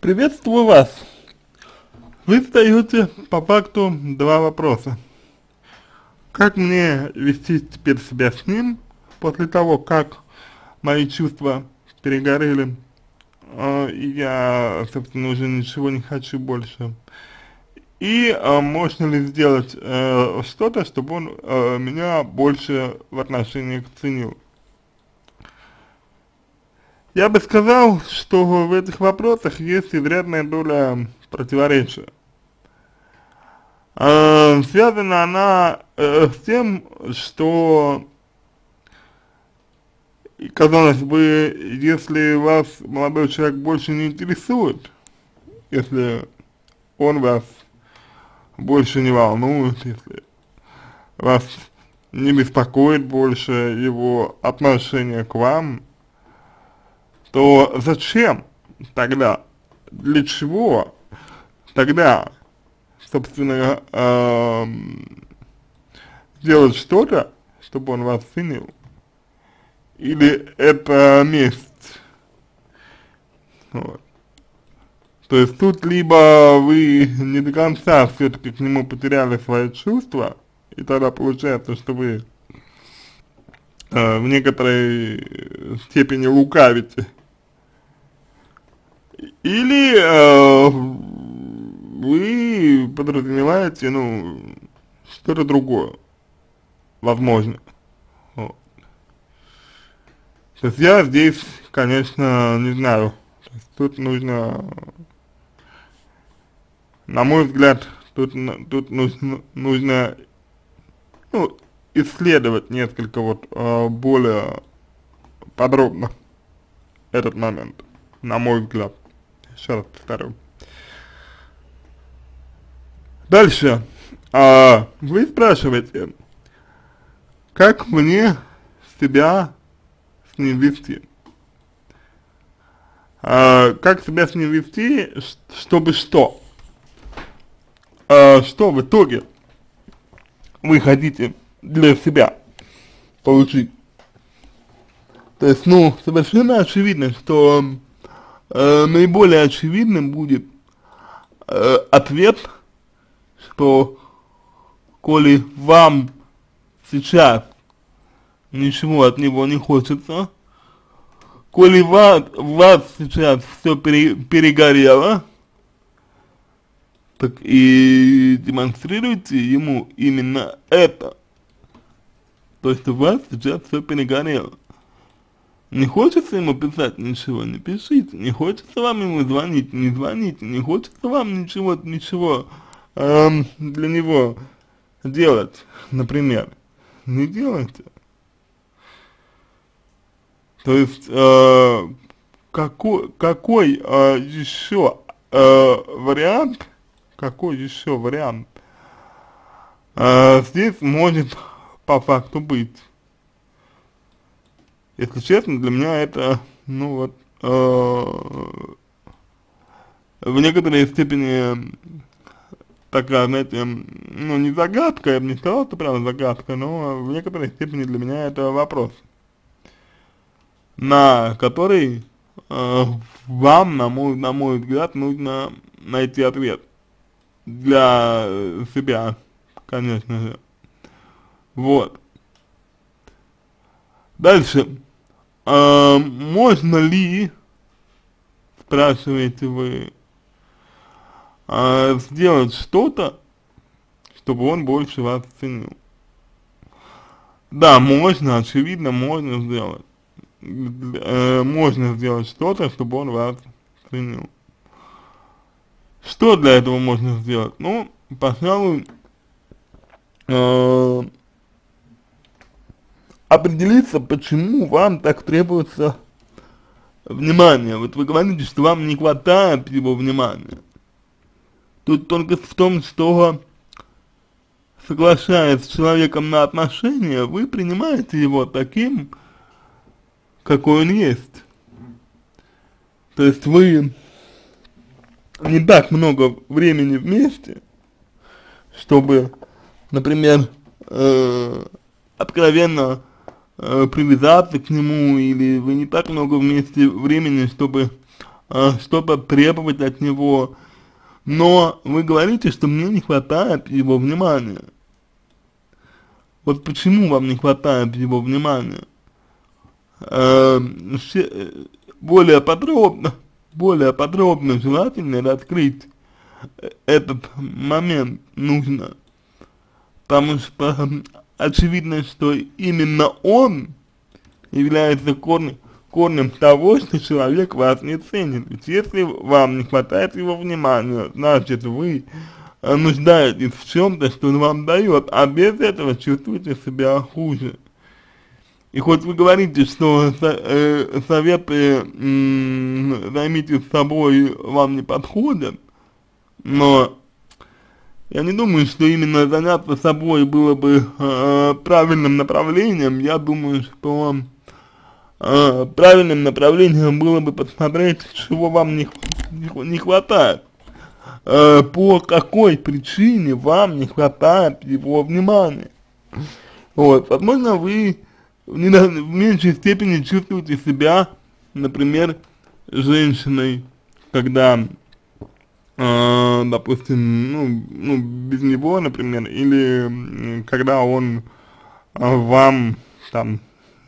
Приветствую вас. Вы задаете по факту два вопроса. Как мне вести теперь себя с ним после того, как мои чувства перегорели, и я, собственно, уже ничего не хочу больше. И можно ли сделать что-то, чтобы он меня больше в отношениях ценил. Я бы сказал, что в этих вопросах есть изрядная доля противоречия. Связана она с тем, что, казалось бы, если вас молодой человек больше не интересует, если он вас больше не волнует, если вас не беспокоит больше его отношение к вам, то зачем тогда, для чего тогда, собственно, делать что-то, чтобы он вас ценил? Или это месть? Вот. То есть тут либо вы не до конца все-таки к нему потеряли свои чувства, и тогда получается, что вы в некоторой степени лукавите, или вы подразумеваете, ну, что-то другое, возможно. Вот. То есть я здесь, конечно, не знаю, то есть тут нужно, на мой взгляд, тут нужно ну, исследовать несколько вот более подробно этот момент, на мой взгляд. Еще раз повторю. Дальше. Вы спрашиваете, как мне себя с ним вести? Как себя с ним вести, чтобы что? Что в итоге вы хотите для себя получить? То есть, ну, совершенно очевидно, что наиболее очевидным будет ответ, что коли вам сейчас ничего от него не хочется, коли вас сейчас все перегорело, так и демонстрируйте ему именно это, то, что у вас сейчас все перегорело. Не хочется ему писать ничего, не пишите, не хочется вам ему звонить, не звоните, не хочется вам ничего для него делать, например, не делайте. То есть, какой еще вариант здесь может по факту быть? Если честно, для меня это, ну вот, в некоторой степени такая, знаете, ну не загадка, я бы не сказал, что прям загадка, но в некоторой степени для меня это вопрос, на который вам, на мой взгляд, нужно найти ответ для себя, конечно же. Вот. Дальше. Можно ли, спрашиваете вы, сделать что-то, чтобы он больше вас ценил? Да, можно, очевидно, можно сделать. Можно сделать что-то, чтобы он вас ценил. Что для этого можно сделать? Ну, пожалуй, определиться, почему вам так требуется внимание. Вот вы говорите, что вам не хватает его внимания. Тут только в том, что, соглашаясь с человеком на отношения, вы принимаете его таким, какой он есть. То есть вы не так много времени вместе, чтобы, например, откровенно привязаться к нему, или вы не так много вместе времени, чтобы что-то требовать от него, но вы говорите, что мне не хватает его внимания. Вот почему вам не хватает его внимания? Э, более подробно желательно раскрыть этот момент нужно, потому что очевидно, что именно он является корнем того, что человек вас не ценит. Ведь если вам не хватает его внимания, значит вы нуждаетесь в чем-то, что он вам дает, а без этого чувствуете себя хуже. И хоть вы говорите, что советы «займитесь собой» вам не подходят, но я не думаю, что именно заняться собой было бы правильным направлением. Я думаю, что правильным направлением было бы посмотреть, чего вам не хватает, по какой причине вам не хватает его внимания. Вот, возможно, вы в меньшей степени чувствуете себя, например, женщиной, когда, допустим, ну, без него, например, или когда он вам, там,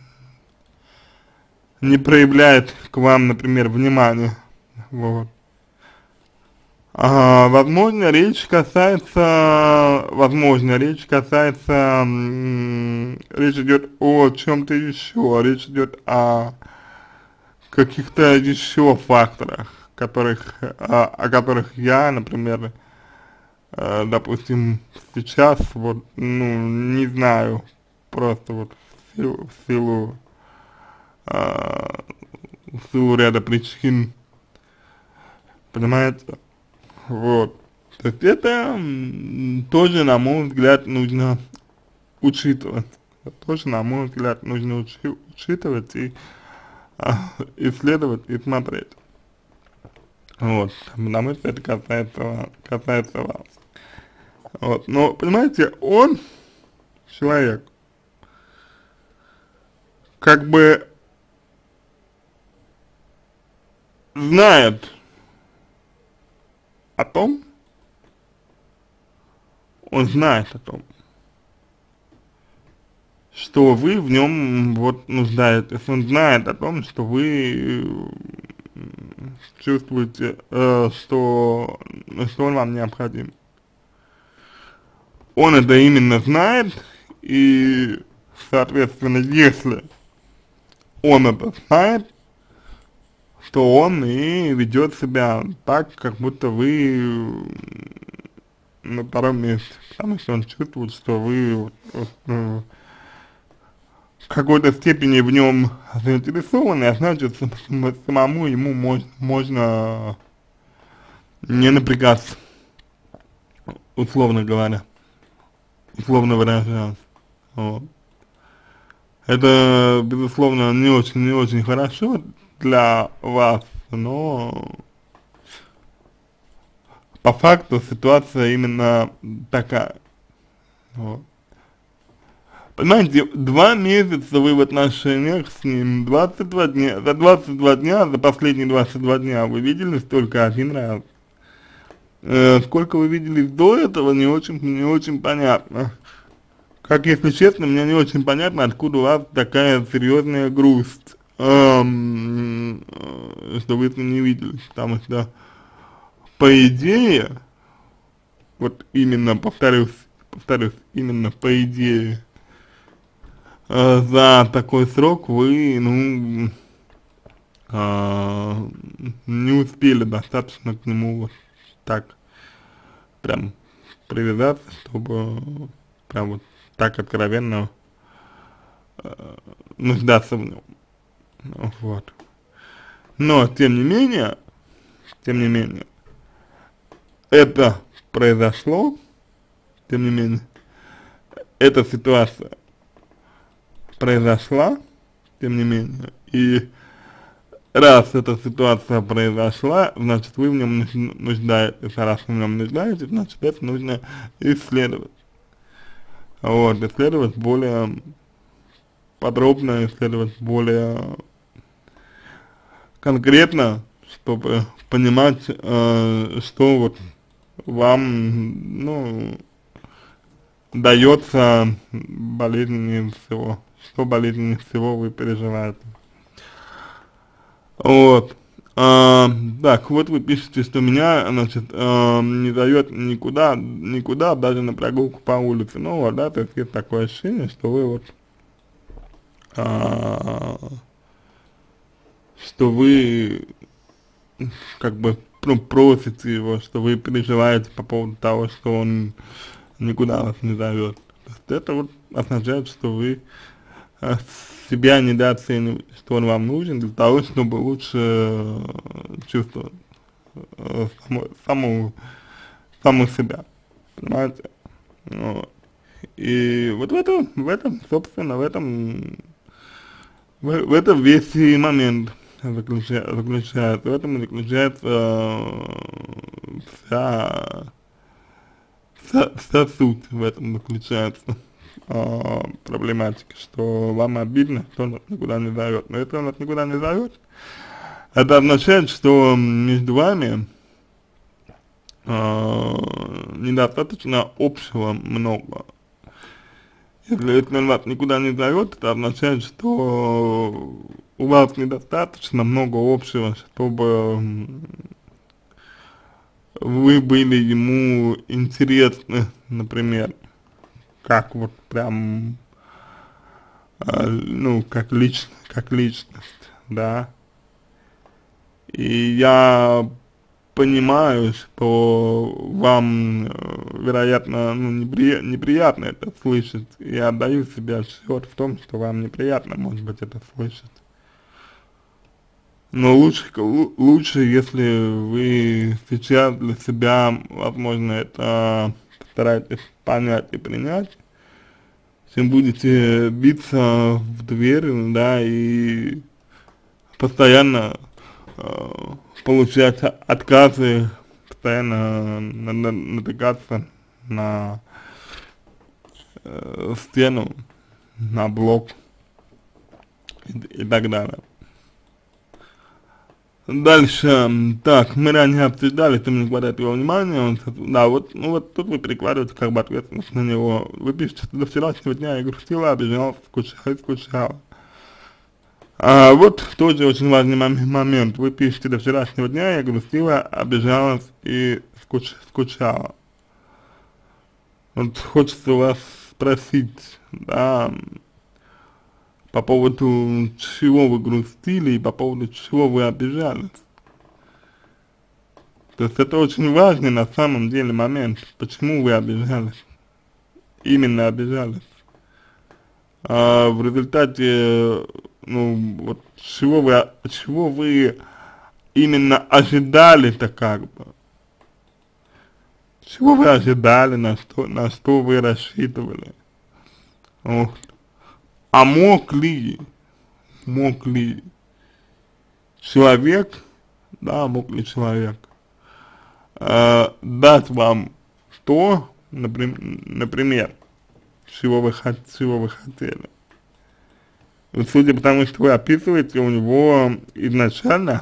не проявляет к вам, например, внимания, вот. Возможно, речь касается, речь идет о чем-то еще, речь идет о каких-то еще факторах, о которых я, например, допустим, сейчас вот, ну, не знаю, просто вот в силу ряда причин, понимаете? Вот. То есть это тоже, на мой взгляд, нужно учитывать. Тоже, на мой взгляд, нужно учитывать и исследовать и смотреть. Вот. Потому что это касается вас. Вот. Но, понимаете, он, человек, как бы знает о том, что вы в нем вот нуждаетесь, он знает о том, что вы чувствуете, что он вам необходим. Он это именно знает, и, соответственно, если он это знает, то он и ведет себя так, как будто вы на втором месте, потому что он чувствует, что вы в какой-то степени в нем заинтересованы, а значит, самому ему можно не напрягаться, условно говоря, условно выражаясь. Вот. Это, безусловно, не очень хорошо для вас, но по факту ситуация именно такая. Вот. Понимаете, 2 месяца вы в отношениях с ним, 22 дня, за последние 22 дня вы виделись только один раз. Сколько вы виделись до этого, не очень понятно. Как, если честно, мне не очень понятно, откуда у вас такая серьезная грусть, что вы с ним не виделись, потому что, по идее, вот именно, повторюсь, именно по идее, за такой срок вы, ну, не успели достаточно к нему вот так, прям, привязаться, чтобы прям вот так откровенно нуждаться в нем. Вот. Но, тем не менее, это произошло, тем не менее, эта ситуация произошла, тем не менее, и раз эта ситуация произошла, значит, вы в нем нуждаетесь, а раз вы в нем нуждаетесь, значит, это нужно исследовать. Вот, исследовать более подробно, исследовать более конкретно, чтобы понимать, что вот вам, ну, дается болезненнее всего, что болезненнее всего вы переживаете. Вот. Так, вот вы пишете, что меня, значит, не дает никуда, даже на прогулку по улице. Ну вот, да, то есть есть такое ощущение, что вы вот, а, что вы как бы просите его, что вы переживаете по поводу того, что он никуда вас не зовет. То есть это вот означает, что вы себя недооцениваете, что он вам нужен для того, чтобы лучше чувствовать саму себя, понимаете? Вот. И вот собственно, в этом весь и момент заключается, в этом и заключается вся суть в этом заключается, проблематика, что вам обидно, что он вас никуда не зовет. Но если он вас никуда не зовет, это означает, что между вами недостаточно общего много. Если он вас никуда не зовет, это означает, что у вас недостаточно много общего, чтобы вы были ему интересны, например, как вот прям, ну, как личность, да. И я понимаю, что вам, вероятно, ну, неприятно это слышать. Я отдаю себе отчет в том, что вам неприятно, может быть, это слышать. Но лучше, если вы сейчас для себя, возможно, это постараетесь понять и принять, чем будете биться в дверь, да, и постоянно получать отказы, постоянно натыкаться на стену, на блок и так далее. Дальше, так, мы ранее обсуждали, что мне не хватает его внимания, да, вот, ну вот тут вы перекладываете как бы ответственность на него. Вы пишете, что до вчерашнего дня я грустила, обижалась, скучала. Вот тоже очень важный момент. Вы пишете, до вчерашнего дня я грустила, обижалась и скучала. Вот хочется вас спросить, да, по поводу чего вы грустили и по поводу чего вы обижались. То есть это очень важный на самом деле момент, почему вы обижались, именно обижались. В результате, ну, вот чего вы именно ожидали-то как бы, чего вы ожидали, на что вы рассчитывали. Вот. А мог ли человек, да, мог ли человек дать вам то, например, чего вы хотели? И судя по тому, что вы описываете, у него изначально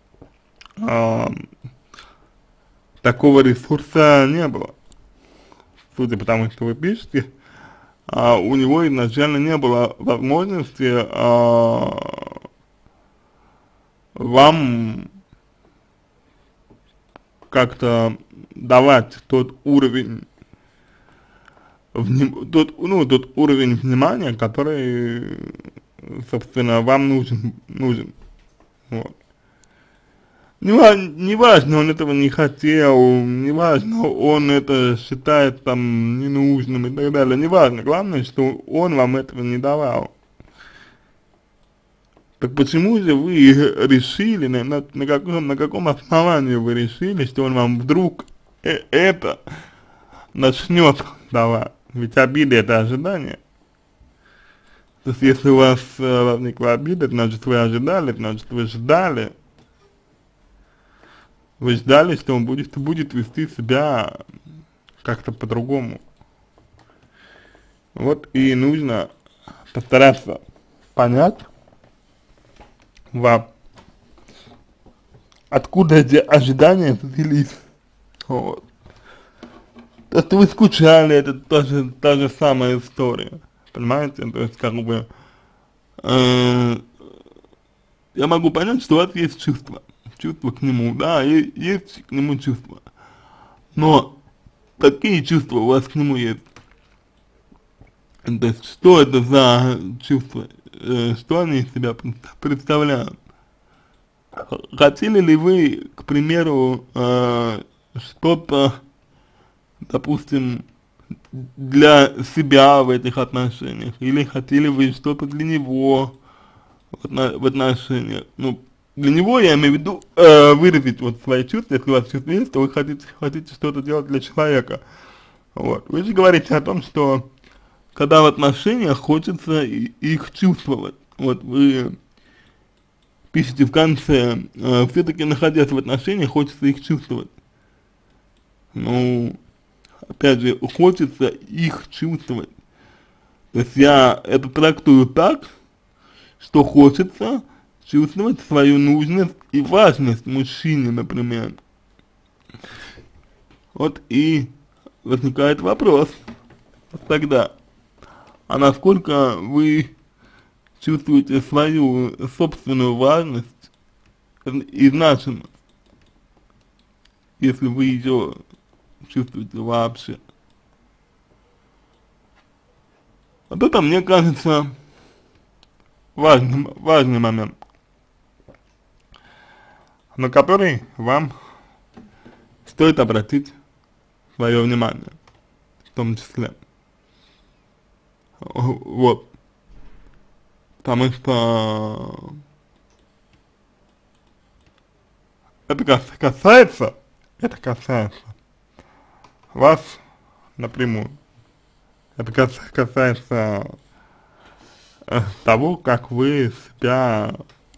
такого ресурса не было. Судя по тому, что вы пишете, у него изначально не было возможности вам как-то давать тот уровень, тот уровень внимания, который, собственно, вам нужен. Вот. Неважно, он этого не хотел, неважно, он это считает там ненужным и так далее, неважно, главное, что он вам этого не давал. Так почему же вы решили, на каком основании вы решили, что он вам вдруг это начнет давать? Ведь обида — это ожидание. То есть если у вас возникла обида, значит вы ожидали, значит вы ждали. Вы ждали, что он будет вести себя как-то по-другому. Вот и нужно постараться понять вам, откуда эти ожидания взялись, вот. То, что вы скучали, это тоже та же самая история, понимаете, то есть, как бы, э, я могу понять, что у вас есть чувства к нему, да, и есть к нему чувства, но какие чувства у вас к нему есть? То есть, что это за чувства, что они из себя представляют? Хотели ли вы, к примеру, что-то, допустим, для себя в этих отношениях, или хотели вы что-то для него в отношениях? Ну, для него я имею в виду выразить вот свои чувства, если у вас чувства есть, то вы хотите что-то делать для человека. Вот. Вы же говорите о том, что когда в отношениях хочется их чувствовать. Вот вы пишите в конце, все-таки находясь в отношениях, хочется их чувствовать. Ну, опять же, хочется их чувствовать. То есть я это трактую так, что хочется чувствовать свою нужность и важность мужчине, например. Вот и возникает вопрос вот тогда, а насколько вы чувствуете свою собственную важность и значимость, если вы ее чувствуете вообще. Вот это, мне кажется, важный момент, на который вам стоит обратить свое внимание, в том числе. Вот. Потому что это касается вас напрямую. Это касается того, как вы себя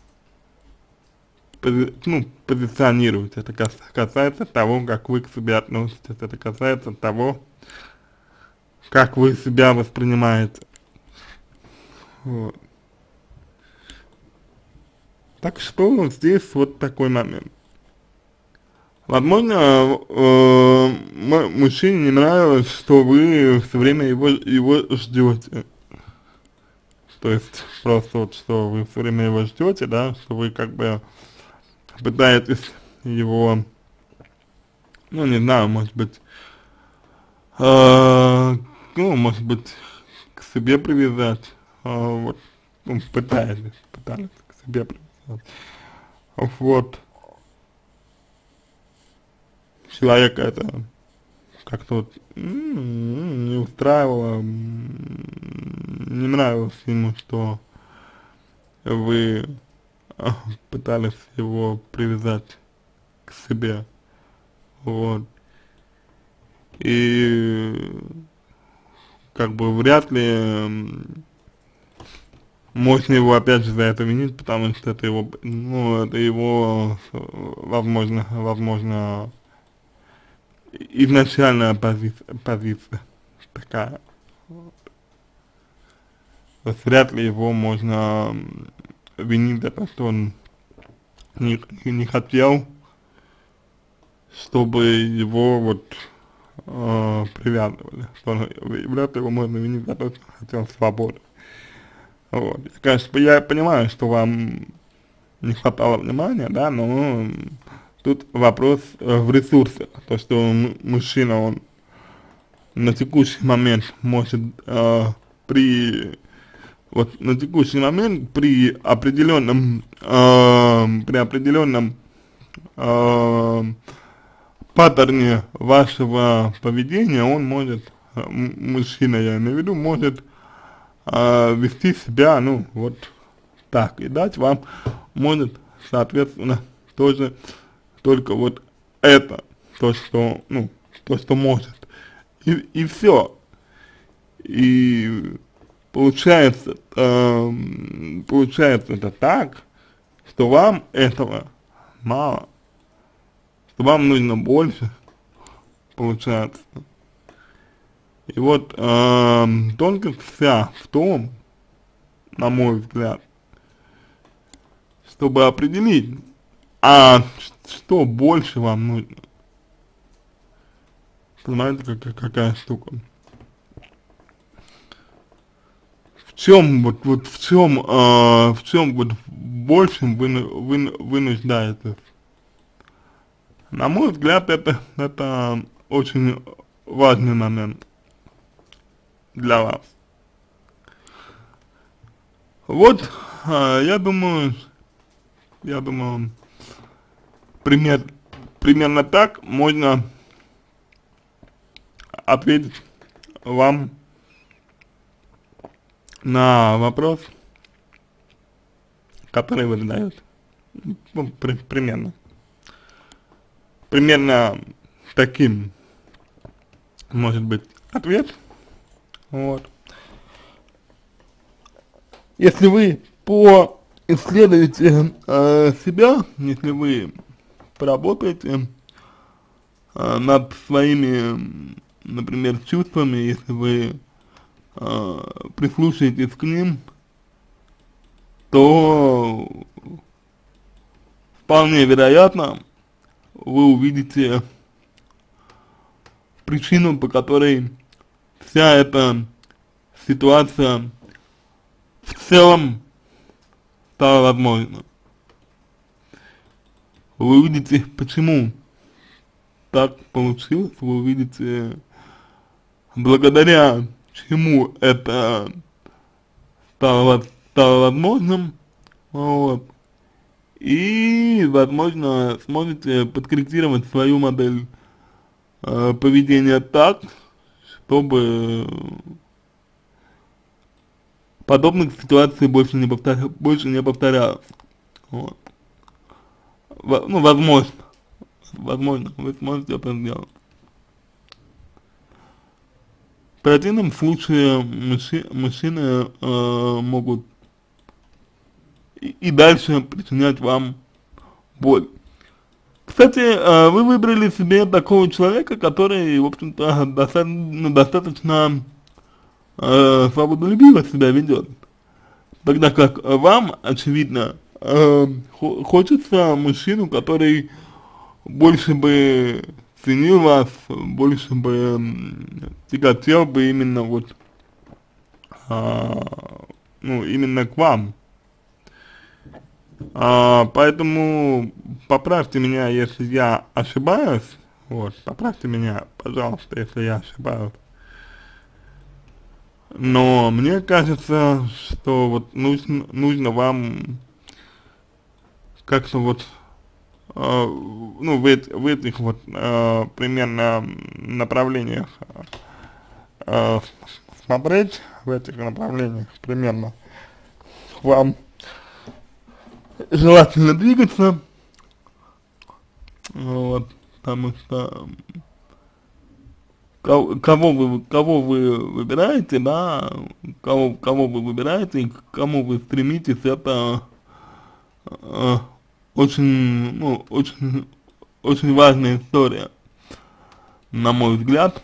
позиционируете. Это касается того, как вы к себе относитесь. Это касается того, как вы себя воспринимаете. Вот. Так что здесь вот такой момент. Возможно, мужчине не нравилось, что вы все время его ждете. То есть просто вот, что вы все время его ждете, да, что вы как бы пытаетесь его, ну не знаю, может быть, может быть, к себе привязать, вот, ну, пытались к себе привязать. Вот. Человека это как-то вот не устраивало, не нравилось ему, что вы пытались его привязать к себе, вот, и как бы вряд ли можно его опять же за это винить, потому что это его, ну, это его, возможно, изначальная позиция такая. То есть вряд ли его можно винить за то, что он не хотел, чтобы его вот привязывали. Вряд ли его можно винить за то, что он хотел свободы. Вот. Конечно, я понимаю, что вам не хватало внимания, да, но тут вопрос в ресурсах. То, что мужчина, он на текущий момент может при определенном паттерне вашего поведения, он может, мужчина я имею в виду, может вести себя, ну, вот так, и дать вам может, соответственно, тоже только вот это, то, что, ну, то, что может, и все. И получается это так, что вам этого мало, что вам нужно больше, получается. И вот тонкость вся в том, на мой взгляд, чтобы определить, А что больше вам нужно? Понимаете, какая штука? В чем вот в чем вот большем вы нуждаетесь? На мой взгляд, это очень важный момент для вас. Вот, я думаю, пример, примерно так можно ответить вам на вопрос, который вы задаете. Ну, примерно. Примерно таким может быть ответ. Вот. Если вы поисследуете себя, если вы поработаете над своими, например, чувствами, если вы прислушаетесь к ним, то вполне вероятно вы увидите причину, по которой вся эта ситуация в целом стала возможна. Вы увидите, почему так получилось, вы увидите, благодаря чему это стало возможным, вот, и, возможно, сможете подкорректировать свою модель поведения так, чтобы подобных ситуаций больше не повторялось. Вот. Ну, возможно, вы сможете это сделать. В противном случае мужчины могут и дальше причинять вам боль. Кстати, вы выбрали себе такого человека, который, в общем-то, достаточно свободолюбиво себя ведет. Тогда как вам, очевидно, хочется мужчину, который больше бы ценил вас, больше бы тяготел бы именно вот, ну, именно к вам. Поэтому поправьте меня, если я ошибаюсь, вот, поправьте меня, пожалуйста, если я ошибаюсь. Но мне кажется, что вот нужно вам как-то вот, ну, в этих вот примерно направлениях смотреть, в этих направлениях примерно вам желательно двигаться, вот, потому что кого вы выбираете, да, кого вы выбираете, к кому вы стремитесь, это очень, ну, очень важная история, на мой взгляд.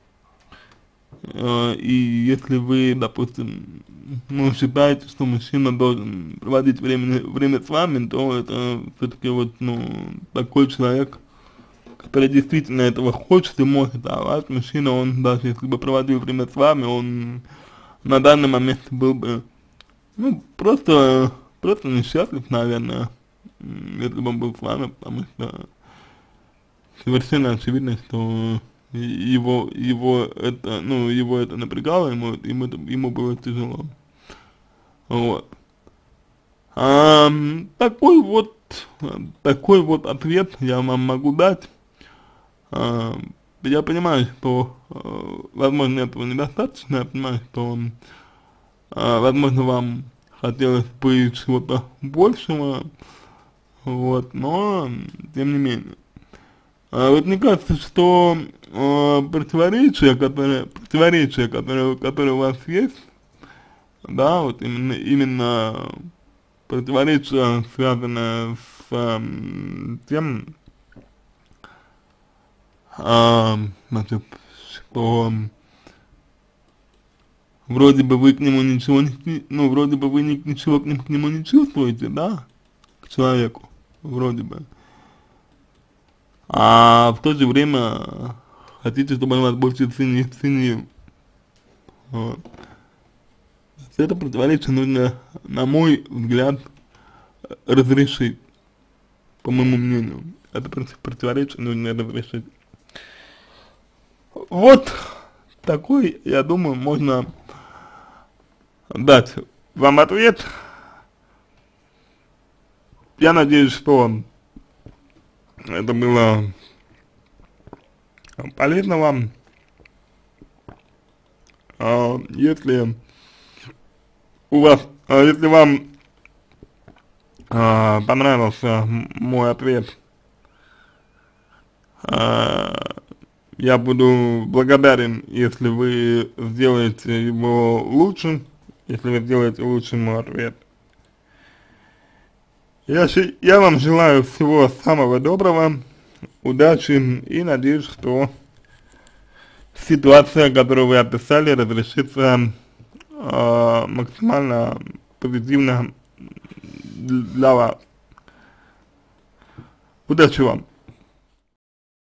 И если вы, допустим, ну, считаете, что мужчина должен проводить время с вами, то это все-таки вот, ну, такой человек, который действительно этого хочет и может, а ваш мужчина, он даже если бы проводил время с вами, он на данный момент был бы, ну, просто несчастлив, наверное, если бы он был с вами, потому что совершенно очевидно, что его это напрягало, ему было тяжело. Вот. Такой вот ответ я вам могу дать. Я понимаю, что, возможно, этого недостаточно, я понимаю, что, возможно, вам хотелось бы чего-то большего, вот, но, тем не менее. Вот мне кажется, что противоречия, которые у вас есть, да, вот именно противоречия, связанные с тем, значит, что вроде бы вы к нему ничего не, ну, вроде бы вы ничего к нему не чувствуете, да, к человеку, вроде бы. А в то же время хотите, чтобы он вас больше ценил. Вот. Это противоречие нужно, на мой взгляд, разрешить, по моему мнению. Это противоречие нужно разрешить. Вот такой, я думаю, можно дать вам ответ. Я надеюсь, что это было полезно вам. Если у вас, если вам понравился мой ответ, я буду благодарен, если вы сделаете его лучше, если вы сделаете лучше мой ответ. Я вам желаю всего самого доброго, удачи и надеюсь, что ситуация, которую вы описали, разрешится максимально позитивно для вас. Удачи вам!